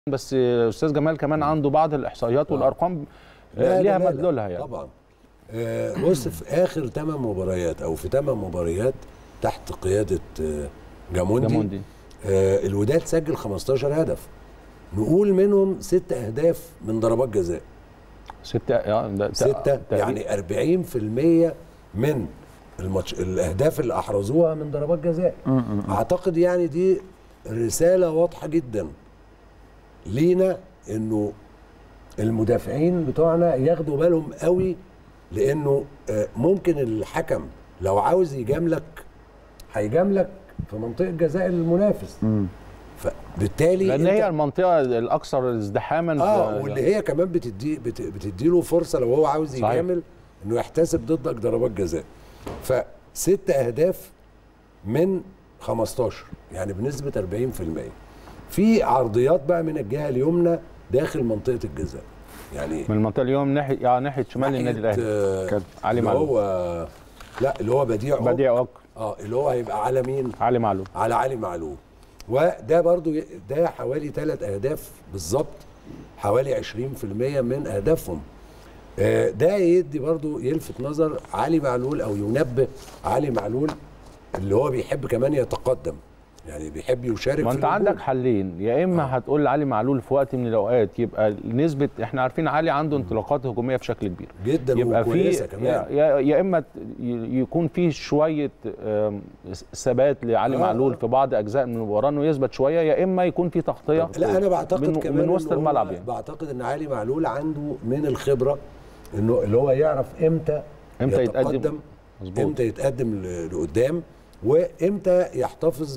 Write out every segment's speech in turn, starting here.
بس استاذ جمال كمان عنده بعض الاحصائيات والارقام ليها مدلولها يعني. طبعا. بص، في اخر 8 مباريات او في 8 مباريات تحت قياده جاموندي الوداد سجل 15 هدف، نقول منهم 6 اهداف من ضربات جزاء. 6 يعني 40% من الاهداف اللي احرزوها من ضربات جزاء. اعتقد يعني دي رساله واضحه جدا لينا انه المدافعين بتوعنا ياخدوا بالهم قوي، لانه ممكن الحكم لو عاوز يجاملك هيجاملك في منطقه جزاء المنافس. فبالتالي لان هي المنطقه الاكثر ازدحاما واللي هي كمان بتدي له فرصه لو هو عاوز يجامل انه يحتسب ضدك ضربات جزاء. ف6 اهداف من 15 يعني بنسبه 40%. في عرضيات بقى من الجهه اليمنى داخل منطقه الجزاء، يعني من المنطقه اليوم ناحيه شمال النادي الاهلي. علي معلول اللي هو بديع اللي هو هيبقى على مين؟ علي معلول. على علي معلول. وده برضو ده حوالي 3 اهداف بالظبط، حوالي 20% من اهدافهم. ده يدي برضو يلفت نظر علي معلول او ينبه علي معلول اللي هو بيحب كمان يتقدم، يعني بيحب يشارك. ما انت عندك حلين، يا اما هتقول لعلي معلول في وقت من الاوقات يبقى نسبه، احنا عارفين علي عنده انطلاقات هجوميه بشكل كبير جدا يبقى وكويسه كمان، يا اما يكون في شويه ثبات لعلي معلول في بعض اجزاء من المباراه انه يثبت شويه، يا اما يكون في تغطيه. لا انا بعتقد كمان من وسط الملعب يعني. بعتقد ان علي معلول عنده من الخبره انه اللي هو يعرف امتى يتقدم، امتى يتقدم لقدام، وامتى يحتفظ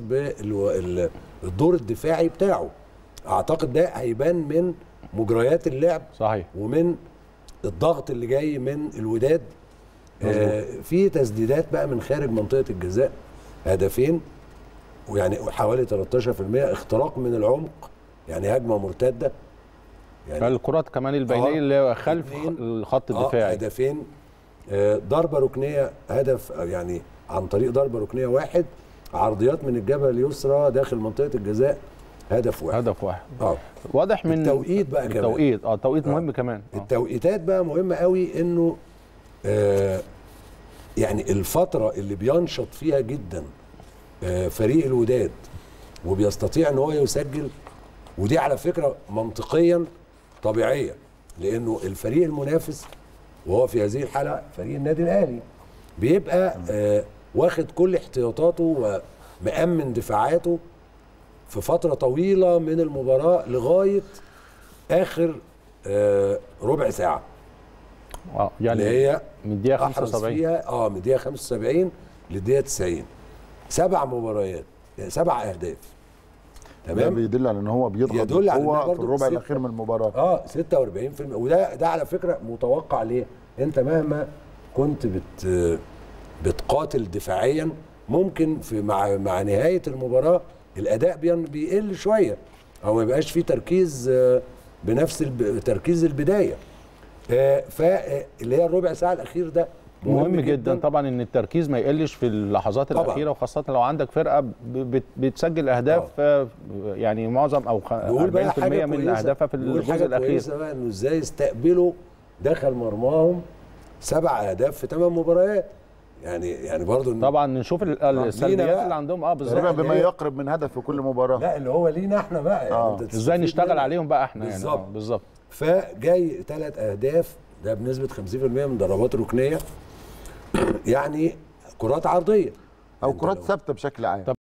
بالدور الدفاعي بتاعه. اعتقد ده هيبان من مجريات اللعب. صحيح. ومن الضغط اللي جاي من الوداد. في تسديدات بقى من خارج منطقه الجزاء، هدفين ويعني حوالي 13%. اختراق من العمق، يعني هجمه مرتده، يعني الكرات كمان البينيه اللي خلف الخط الدفاعي. هدفين. ضربه ركنيه هدف، يعني عن طريق ضربه ركنيه واحد. عرضيات من الجبهه اليسرى داخل منطقه الجزاء هدف واحد. واضح من التوقيت بقى كمان. التوقيت مهم كمان. التوقيتات بقى مهمه قوي، انه يعني الفتره اللي بينشط فيها جدا فريق الوداد وبيستطيع ان هو يسجل، ودي على فكره منطقيا طبيعيه، لانه الفريق المنافس وهو في هذه الحاله فريق النادي الاهلي بيبقى واخد كل احتياطاته ومأمن دفاعاته في فتره طويله من المباراه لغايه اخر ربع ساعه. يعني اللي هي من الدقيقه 75 فيها من الدقيقه 75 للدقيقه 90. 7 مباريات، 7 اهداف. تمام. ده بيدل على ان هو بيضغط بقوه في الربع الاخير من المباراه. 46%. وده على فكره متوقع. ليه؟ انت مهما كنت بتقاتل دفاعيا، ممكن في مع نهايه المباراه الاداء بيقل شويه، او ما يبقاش فيه تركيز بنفس تركيز البدايه. فاللي هي الربع ساعه الاخير ده مهم جدا طبعا، ان التركيز ما يقلش في اللحظات الاخيره، وخاصه لو عندك فرقه بتسجل اهداف يعني معظم او 40% من اهدافها في الجزء الاخير. بقى انه ازاي استقبلوا دخل مرماهم 7 اهداف في 8 مباريات. يعني برضه طبعا نشوف السلبيات اللي عندهم. بالظبط، بما يقرب من هدف في كل مباراه. لا اللي هو لينا احنا بقى يعني ازاي نشتغل عليهم بقى احنا بالزبط. يعني بالظبط. فجاي 3 اهداف ده بنسبه 50% من ضربات ركنيه، يعني كرات عرضيه او كرات ثابته بشكل عام.